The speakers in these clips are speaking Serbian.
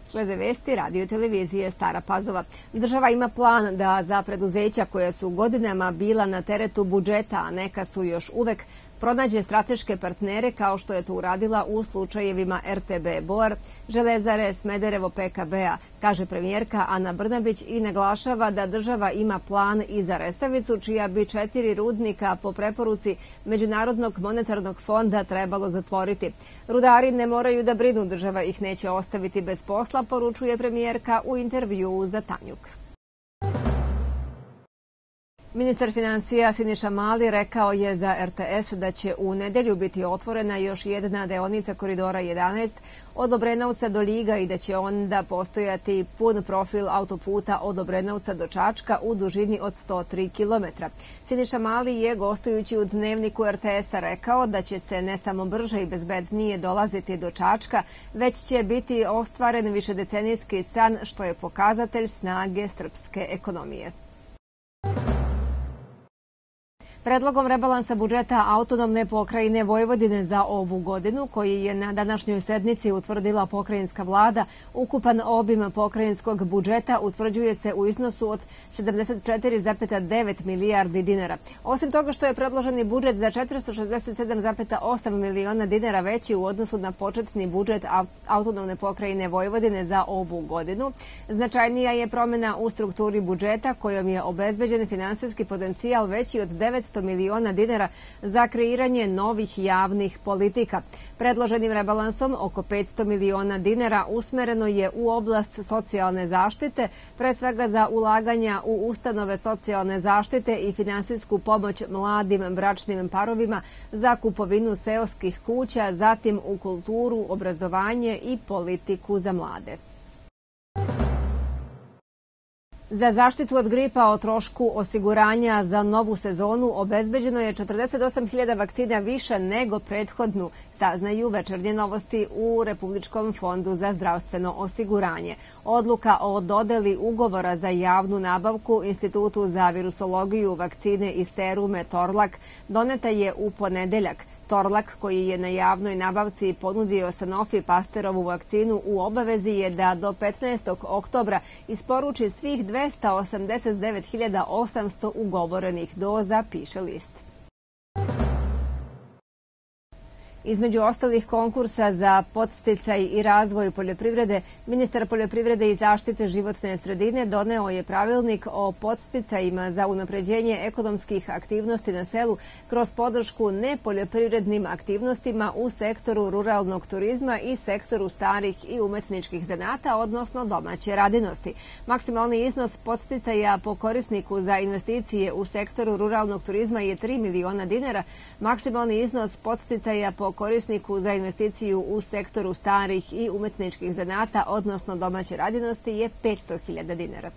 Slede vesti radio televizije Stara Pazova. Država ima plan da za preduzeća koja su godinama bila na teretu budžeta, a neka su još uvek, pronađe strateške partnere kao što je to uradila u slučajevima RTB Bor, Železare, Smederevo, PKB-a, kaže premijerka Ana Brnabić i naglašava da država ima plan i za Resavicu, čija bi 4 rudnika po preporuci Međunarodnog monetarnog fonda trebalo zatvoriti. Rudari ne moraju da brinu, država ih neće ostaviti bez posla, poručuje premijerka u intervjuu za Tanjuk. Ministar finansija Siniša Mali rekao je za RTS da će u nedelju biti otvorena još jedna deonica Koridora 11 od Obrenovca do Ljiga i da će onda postojati pun profil autoputa od Obrenovca do Čačka u dužini od 103 km. Siniša Mali je, gostujući u Dnevniku RTS-a, rekao da će se ne samo brže i bezbednije dolaziti do Čačka, već će biti ostvaren višedecenijski san, što je pokazatelj snage srpske ekonomije. Predlogom rebalansa budžeta Autonomne pokrajine Vojvodine za ovu godinu, koji je na današnjoj sednici utvrdila pokrajinska vlada, ukupan obim pokrajinskog budžeta utvrđuje se u iznosu od 74,9 milijardi dinara. Osim toga što je predloženi budžet za 467,8 miliona dinara veći u odnosu na početni budžet Autonomne pokrajine Vojvodine za ovu godinu, značajnija je promjena u strukturi budžeta kojom je obezbeđen finansijski potencijal veći od 900 miliona dinara za kreiranje novih javnih politika. Predloženim rebalansom oko 500 miliona dinara usmereno je u oblast socijalne zaštite, pre svega za ulaganja u ustanove socijalne zaštite i finansijsku pomoć mladim bračnim parovima za kupovinu seoskih kuća, zatim u kulturu, obrazovanje i politiku za mlade. Za zaštitu od gripa o trošku osiguranja za novu sezonu obezbeđeno je 48.000 vakcina više nego prethodnu, saznaju Večernje novosti u Republičkom fondu za zdravstveno osiguranje. Odluka o dodeli ugovora za javnu nabavku Institutu za virusologiju, vakcine i serume Torlak doneta je u ponedeljak. Torlak, koji je na javnoj nabavci ponudio Sanofi Pasterovu vakcinu, u obavezi je da do 15. oktobra isporuči svih 289.800 ugovorenih doza, piše list. Između ostalih konkursa za podsticaj i razvoj poljoprivrede, ministar poljoprivrede i zaštite životne sredine doneo je pravilnik o podsticajima za unapređenje ekonomskih aktivnosti na selu kroz podršku nepoljoprivrednim aktivnostima u sektoru ruralnog turizma i sektoru starih i umetničkih zanata, odnosno domaće radinosti. Maksimalni iznos podsticaja po korisniku za investicije u sektoru ruralnog turizma je 3 miliona dinara, maksimalni iznos podsticaja po korisniku za investiciju u sektoru starih i umetničkih zanata, odnosno domaće radinosti, je 500.000 dinara.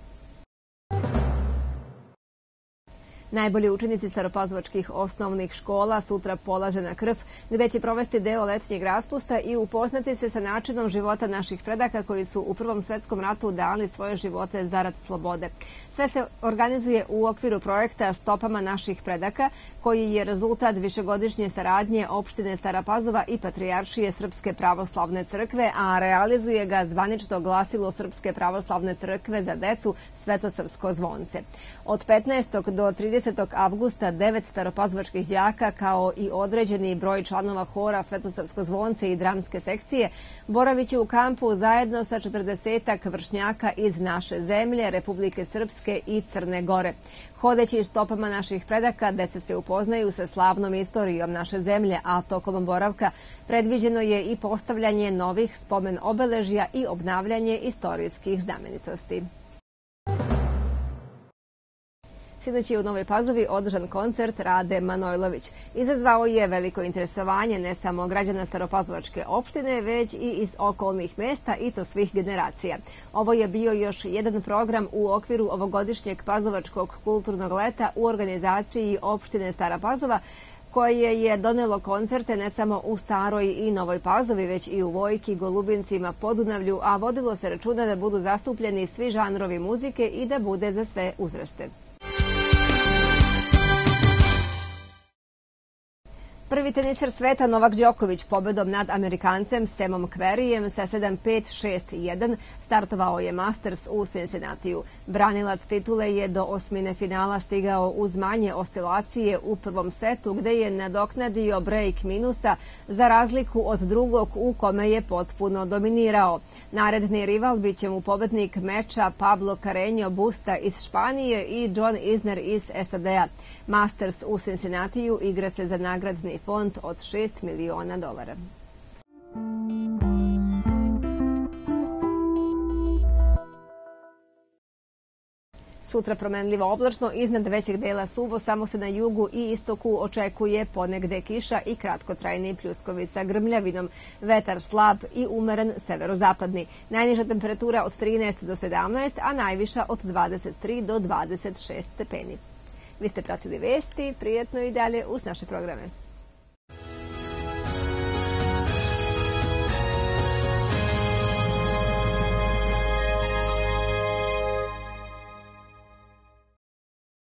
Najbolji učenici staropazovačkih osnovnih škola sutra polaze na Krf, gde će provesti deo letnjeg raspusta i upoznati se sa načinom života naših predaka koji su u Prvom svetskom ratu dali svoje živote zarad slobode. Sve se organizuje u okviru projekta Stopama naših predaka, koji je rezultat višegodišnje saradnje opštine Stara Pazova i Patrijaršije Srpske pravoslavne crkve, a realizuje ga zvanično glasilo Srpske pravoslavne crkve za decu Svetosavsko zvonce. Od 15. do 30. avgusta 9 staropazovačkih đaka, kao i određeni broj članova hora Svetosavsko zvonce i dramske sekcije, boravit će u kampu zajedno sa 40 vršnjaka iz naše zemlje, Republike Srpske i Crne Gore. Hodeći stopama naših predaka, deca se upoznaju sa slavnom istorijom naše zemlje, a tokom boravka predviđeno je i postavljanje novih spomen obeležja i obnavljanje istorijskih znamenitosti. Sinoć je u Novoj Pazovi održan koncert Rade Manojlović. Izazvao je veliko interesovanje ne samo građana Staropazovačke opštine, već i iz okolnih mesta, i to svih generacija. Ovo je bio još jedan program u okviru ovogodišnjeg Pazovačkog kulturnog leta u organizaciji opštine Stara Pazova, koje je donelo koncerte ne samo u Staroj i Novoj Pazovi, već i u Vojki, Golubincima, Podunavlju, a vodilo se računa da budu zastupljeni svi žanrovi muzike i da bude za sve uzraste. Prvi teniser sveta Novak Đoković pobedom nad Amerikancem Samom Querreyem sa 7-5, 6-1 startovao je Masters u Cincinnatiju. Branilac titule je do osmine finala stigao uz manje oscilacije u prvom setu, gde je nadoknadio break minusa za razliku od drugog u kome je potpuno dominirao. Naredni rival biće mu pobednik meča Pablo Carreño Busta iz Španije i John Isner iz SAD-a. Masters u Cincinnatiju igra se za nagradni fond od $6 miliona. Sutra promenljivo oblačno, iznad većeg dela suvo, samo se na jugu i istoku očekuje ponegde kiša i kratkotrajni pljuskovi sa grmljavinom. Vetar slab i umeren severozapadni. Najniža temperatura od 13 do 17, a najviša od 23 do 26 stepeni. Vi ste pratili vesti, prijetno i dalje uz naše programe.